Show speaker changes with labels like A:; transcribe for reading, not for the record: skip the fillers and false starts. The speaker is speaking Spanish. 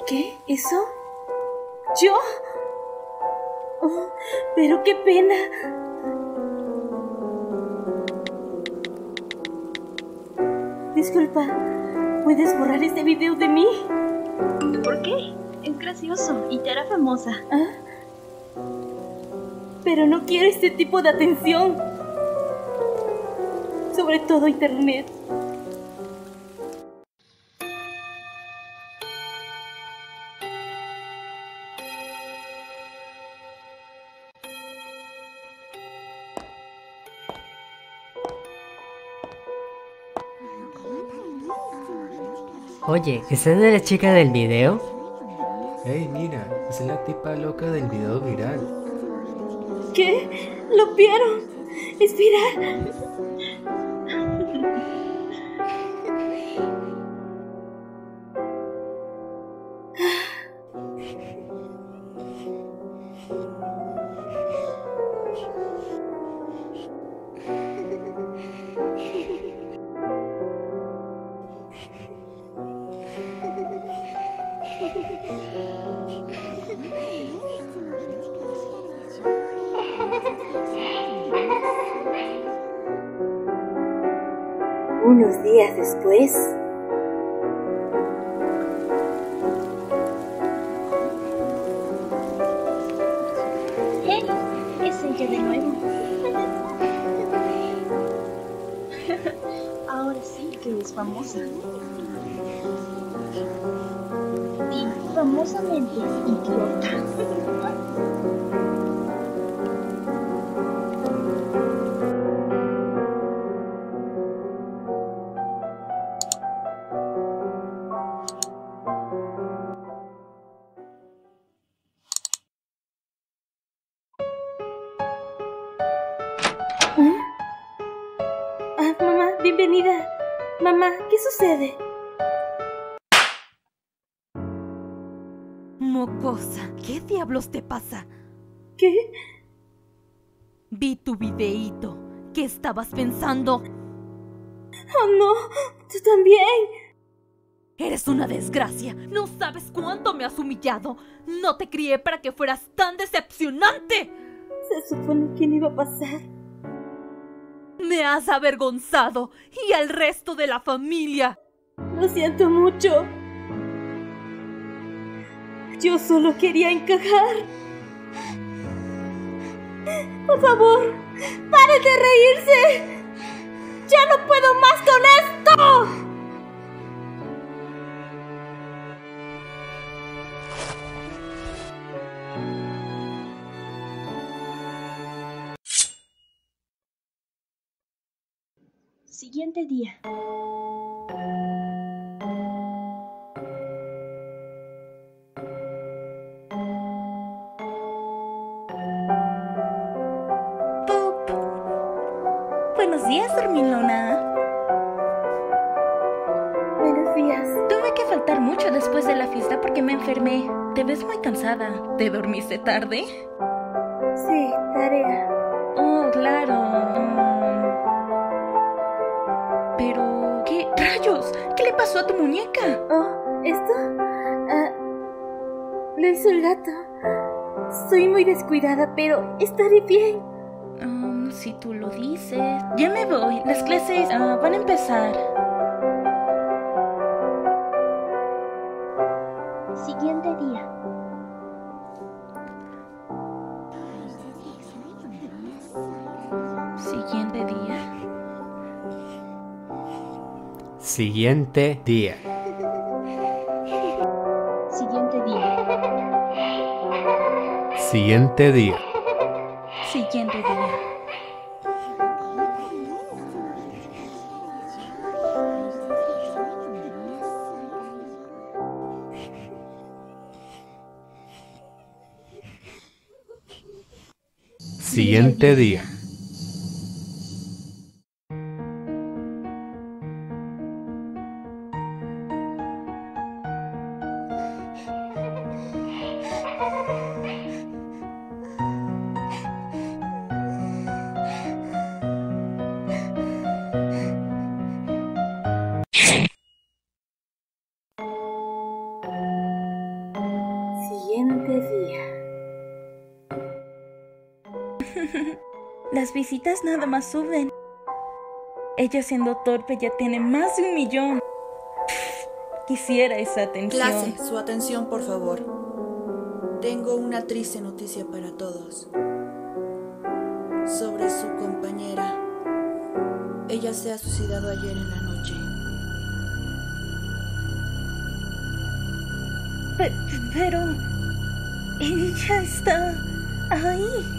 A: ¿Qué? ¿Eso? ¿Yo? Oh, pero qué pena. Disculpa, ¿puedes borrar este video de mí?
B: ¿Por qué? Es gracioso y te hará famosa.
A: ¿Ah? Pero no quiero este tipo de atención. Sobre todo internet.
C: Oye, ¿esa no es la chica del video?
D: Hey, mira, esa es la tipa loca del video viral.
A: ¿Qué? ¡Lo vieron! ¡Espera! Unos días después...
B: ¡Hey! Es ella de nuevo. Ahora sí que es famosa. Y famosamente idiota.
A: Ah, mamá, bienvenida. Mamá, ¿qué sucede?
E: Mocosa, ¿qué diablos te pasa?
A: ¿Qué?
E: Vi tu videíto. ¿Qué estabas pensando?
A: Oh, no, tú también.
E: Eres una desgracia. No sabes cuánto me has humillado. No te crié para que fueras tan decepcionante.
A: Se supone que no iba a pasar.
E: Me has avergonzado y al resto de la familia.
A: Lo siento mucho. Yo solo quería encajar. Por favor, ¡paren de reírse! ¡Ya no puedo más con esto!
B: Siguiente día.
F: Buenos días, dormilona.
A: Buenos días.
F: Tuve que faltar mucho después de la fiesta porque me enfermé. Te ves muy cansada. ¿Te dormiste tarde?
A: Sí, tarea.
F: Oh, claro. Pero... ¿qué rayos? ¿Qué le pasó a tu muñeca?
A: Oh, ¿esto? Lo hizo el gato. Soy muy descuidada, pero estaré bien.
F: Si tú lo dices. Ya me voy. Las clases van a empezar.
B: Siguiente día.
F: Siguiente día.
D: Siguiente día.
B: Siguiente día.
D: Siguiente día.
F: Siguiente día.
D: Siguiente día.
F: Las visitas nada más suben. Ella siendo torpe ya tiene más de 1 millón. Quisiera esa atención.
G: Clase, su atención, por favor. Tengo una triste noticia para todos. Sobre su compañera. Ella se ha suicidado ayer en la noche.
F: Pero... ella está ahí.